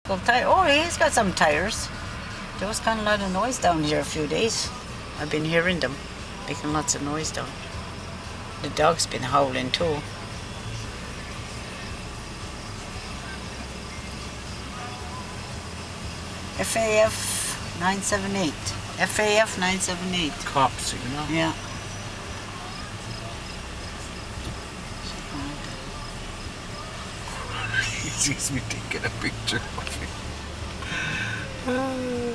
bicycle tire. Oh, he's got some tires. There was kind of a lot of noise down here a few days. I've been hearing them making lots of noise down. The dog's been howling too. FAF 978. FAF 978. Cops, you know? Yeah. He sees me taking a picture of him.